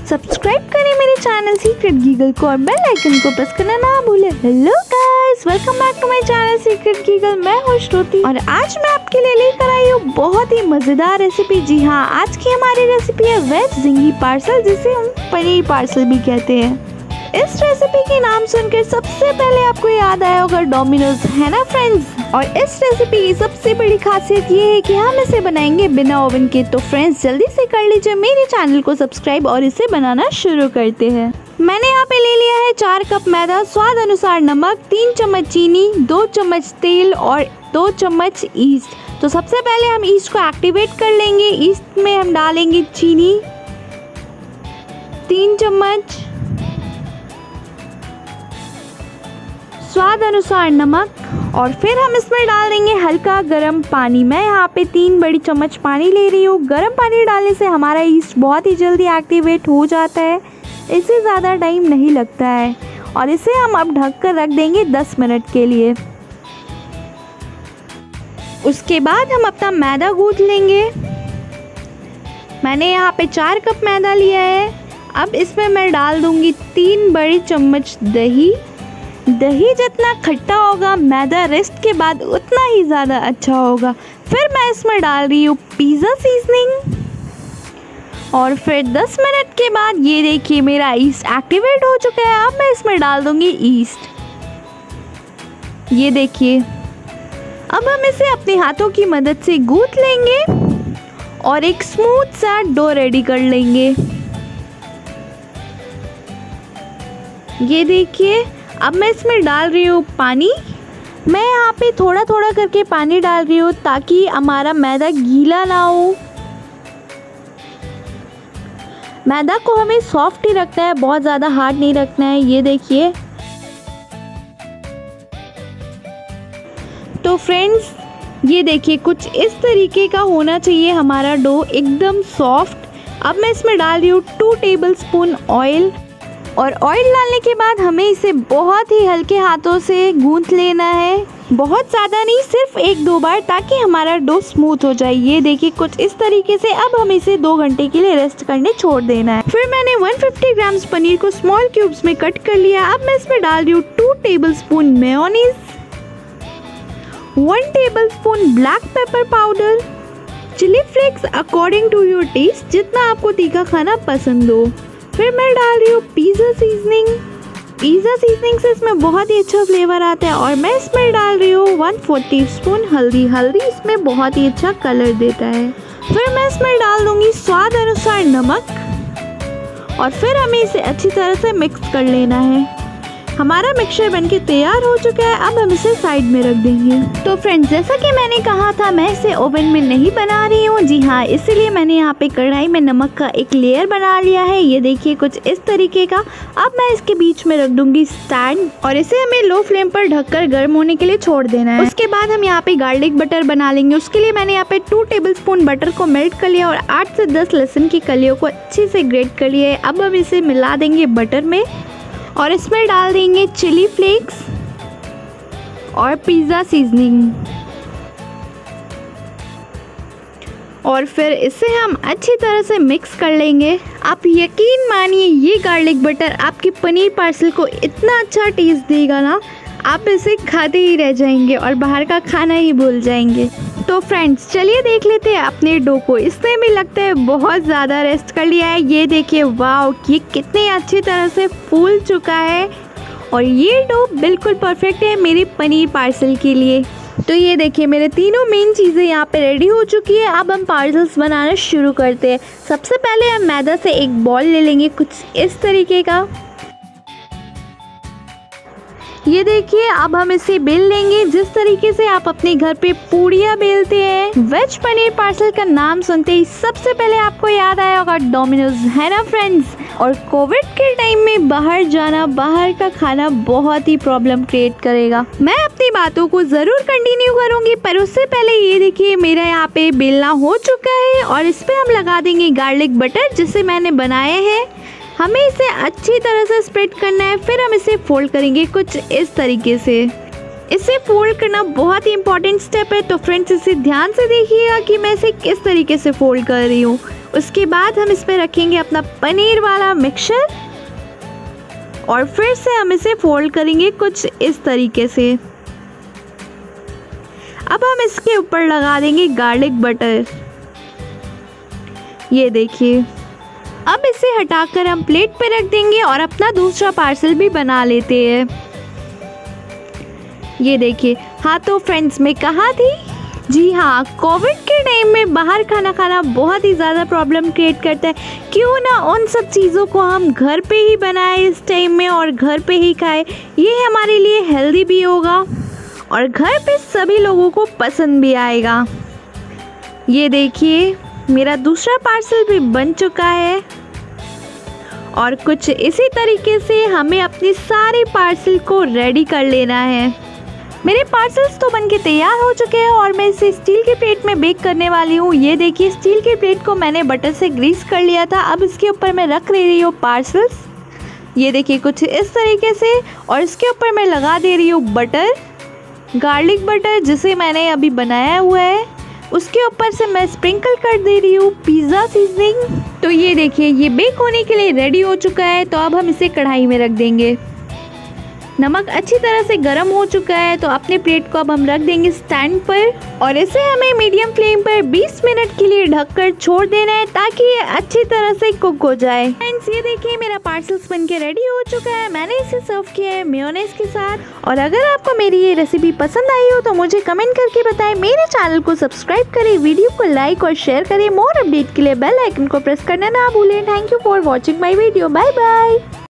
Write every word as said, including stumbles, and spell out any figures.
Subscribe करें मेरे channel secret गीगल को और बेल आइकन को प्रेस करना ना भूलें। Hello guys, welcome back to my channel secret giggle. मैं हूं श्रुति और आज मैं आपके लिए लेकर आई हूँ बहुत ही मज़ेदार रेसिपी। जी हाँ, आज की हमारी रेसिपी है वेज झिंगी पार्सल, जिसे हम पनीर पार्सल भी कहते हैं। इस रेसिपी के नाम सुनकर सबसे पहले आपको याद आया होगा डोमिनोज, है ना फ्रेंड्स। और इस रेसिपी की सबसे बड़ी खासियत ये है कि हम इसे बनाएंगे बिना ओवन के। तो फ्रेंड्स जल्दी से कर लीजिए मेरे चैनल को सब्सक्राइब और इसे बनाना शुरू करते हैं। मैंने यहाँ पे ले लिया है चार कप मैदा, स्वाद अनुसार नमक, तीन चम्मच चीनी, दो चम्मच तेल और दो चम्मच ईस्ट। तो सबसे पहले हम ईस्ट को एक्टिवेट कर लेंगे। ईस्ट में हम डालेंगे चीनी तीन चम्मच, स्वाद अनुसार नमक और फिर हम इसमें डाल देंगे हल्का गर्म पानी। मैं यहाँ पे तीन बड़ी चम्मच पानी ले रही हूँ। गर्म पानी डालने से हमारा ईस्ट बहुत ही जल्दी एक्टिवेट हो जाता है, इससे ज़्यादा टाइम नहीं लगता है। और इसे हम अब ढक कर रख देंगे दस मिनट के लिए। उसके बाद हम अपना मैदा गूंथ लेंगे। मैंने यहाँ पे चार कप मैदा लिया है। अब इसमें मैं डाल दूँगी तीन बड़ी चम्मच दही। दही जितना खट्टा होगा मैदा रेस्ट के बाद उतना ही ज़्यादा अच्छा होगा। फिर मैं इसमें डाल रही हूँ पिज़्ज़ा सीजनिंग और फिर दस मिनट के बाद ये देखिए मेरा ईस्ट एक्टिवेट हो चुका है। अब मैं इसमें डाल दूँगी ईस्ट। ये देखिए, अब हम इसे अपने हाथों की मदद से गूंथ लेंगे और एक स्मूथ सा डो रेडी कर लेंगे। ये देखिए, अब मैं इसमें डाल रही हूँ पानी। मैं यहाँ पे थोड़ा थोड़ा करके पानी डाल रही हूँ ताकि हमारा मैदा गीला ना हो। मैदा को हमें सॉफ्ट ही रखना है, बहुत ज़्यादा हार्ड नहीं रखना है। ये देखिए, तो फ्रेंड्स ये देखिए कुछ इस तरीके का होना चाहिए हमारा डो, एकदम सॉफ्ट। अब मैं इसमें डाल रही हूँ टू टेबल स्पून ऑयल और ऑयल डालने के बाद हमें इसे बहुत ही हल्के हाथों से गूंथ लेना है, बहुत ज़्यादा नहीं, सिर्फ एक दो बार, ताकि हमारा डो स्मूथ हो जाए। ये देखिए कुछ इस तरीके से। अब हम इसे दो घंटे के लिए रेस्ट करने छोड़ देना है। फिर मैंने एक सौ पचास ग्राम्स पनीर को स्मॉल क्यूब्स में कट कर लिया। अब मैं इसमें डाल रही हूँ two tablespoon mayonnaise, one tablespoon black pepper powder, chilli flakes according to your taste, जितना आपको तीखा खाना पसंद हो। फिर मैं डाल रही हूँ पिज़्ज़ा सीजनिंग। पिज़्ज़ा सीजनिंग से इसमें बहुत ही अच्छा फ्लेवर आता है। और मैं इसमें डाल रही हूँ वन फोर्थ टीस्पून हल्दी। हल्दी इसमें बहुत ही अच्छा कलर देता है। फिर मैं इसमें डाल दूँगी स्वाद अनुसार नमक और फिर हमें इसे अच्छी तरह से मिक्स कर लेना है। हमारा मिक्सचर बनके तैयार हो चुका है। अब हम इसे साइड में रख देंगे। तो फ्रेंड्स जैसा कि मैंने कहा था, मैं इसे ओवन में नहीं बना रही हूँ। जी हाँ, इसीलिए मैंने यहाँ पे कढ़ाई में नमक का एक लेयर बना लिया है। ये देखिए कुछ इस तरीके का। अब मैं इसके बीच में रख दूंगी स्टैंड और इसे हमें लो फ्लेम पर ढककर गर्म होने के लिए छोड़ देना है। उसके बाद हम यहाँ पे गार्लिक बटर बना लेंगे। उसके लिए मैंने यहाँ पे टू टेबल स्पून बटर को मेल्ट कर लिया और आठ से दस लहसुन की कलियों को अच्छे से ग्रेट कर लिया है। अब हम इसे मिला देंगे बटर में और इसमें डाल देंगे चिली फ्लेक्स और पिज़्ज़ा सीजनिंग और फिर इसे हम अच्छी तरह से मिक्स कर लेंगे। आप यकीन मानिए, ये गार्लिक बटर आपके पनीर पार्सल को इतना अच्छा टेस्ट देगा ना, आप इसे खाते ही रह जाएंगे और बाहर का खाना ही भूल जाएंगे। तो फ्रेंड्स चलिए देख लेते हैं अपने डो को। इसने भी लगता है बहुत ज़्यादा रेस्ट कर लिया है। ये देखिए, वाओ, ये कितनी अच्छी तरह से फूल चुका है और ये डो बिल्कुल परफेक्ट है मेरे पनीर पार्सल के लिए। तो ये देखिए मेरे तीनों मेन चीज़ें यहाँ पे रेडी हो चुकी है। अब हम पार्सल्स बनाना शुरू करते हैं। सबसे पहले हम मैदा से एक बॉल ले लेंगे कुछ इस तरीके का। ये देखिए, अब हम इसे बेल लेंगे जिस तरीके से आप अपने घर पे पूड़ियाँ बेलते हैं। वेज पनीर पार्सल का नाम सुनते ही सबसे पहले आपको याद आया होगा डोमिनोज, है ना फ्रेंड्स। और कोविड के टाइम में बाहर जाना, बाहर का खाना बहुत ही प्रॉब्लम क्रिएट करेगा। मैं अपनी बातों को ज़रूर कंटिन्यू करूँगी, पर उससे पहले ये देखिए मेरा यहाँ पे बेलना हो चुका है और इस पर हम लगा देंगे गार्लिक बटर जिसे मैंने बनाया है। हमें इसे अच्छी तरह से स्प्रेड करना है। फिर हम इसे फोल्ड करेंगे कुछ इस तरीके से। इसे फोल्ड करना बहुत ही इंपॉर्टेंट स्टेप है। तो फ्रेंड्स इसे ध्यान से देखिएगा कि मैं इसे किस तरीके से फोल्ड कर रही हूँ। उसके बाद हम इस पे रखेंगे अपना पनीर वाला मिक्सचर और फिर से हम इसे फोल्ड करेंगे कुछ इस तरीके से। अब हम इसके ऊपर लगा देंगे गार्लिक बटर। ये देखिए, अब इसे हटाकर हम प्लेट पे रख देंगे और अपना दूसरा पार्सल भी बना लेते हैं। ये देखिए, हाँ तो फ्रेंड्स मैं कहा थी, जी हाँ, कोविड के टाइम में बाहर खाना खाना बहुत ही ज़्यादा प्रॉब्लम क्रिएट करता है। क्यों ना उन सब चीज़ों को हम घर पे ही बनाएं इस टाइम में और घर पे ही खाएं। ये हमारे लिए हेल्दी भी होगा और घर पे सभी लोगों को पसंद भी आएगा। ये देखिए, मेरा दूसरा पार्सल भी बन चुका है और कुछ इसी तरीके से हमें अपनी सारी पार्सल को रेडी कर लेना है। मेरे पार्सल्स तो बनके तैयार हो चुके हैं और मैं इसे स्टील की प्लेट में बेक करने वाली हूँ। ये देखिए, स्टील की प्लेट को मैंने बटर से ग्रीस कर लिया था। अब इसके ऊपर मैं रख रही हूँ पार्सल्स। ये देखिए, कुछ इस तरीके से, और इसके ऊपर मैं लगा दे रही हूँ बटर, गार्लिक बटर जिसे मैंने अभी बनाया हुआ है। उसके ऊपर से मैं स्प्रिंकल कर दे रही हूँ पिज़्ज़ा सीजनिंग। तो ये देखिए, ये बेक होने के लिए रेडी हो चुका है। तो अब हम इसे कढ़ाई में रख देंगे। नमक अच्छी तरह से गर्म हो चुका है, तो अपने प्लेट को अब हम रख देंगे स्टैंड पर और इसे हमें मीडियम फ्लेम पर बीस मिनट के लिए ढककर छोड़ देना है ताकि ये अच्छी तरह से कुक हो जाए। फ्रेंड्स, ये देखिए, मेरा पार्सल्स बनके रेडी हो चुका है। मैंने इसे सर्व किया है मेयोनेज़ के साथ। और अगर आपको मेरी ये रेसिपी पसंद आई हो तो मुझे कमेंट करके बताएं। मेरे चैनल को सब्सक्राइब करें, वीडियो को लाइक और शेयर करें। मोर अपडेट के लिए बेल आइकन को प्रेस करना ना भूलें। Thank you for watching my video. Bye bye.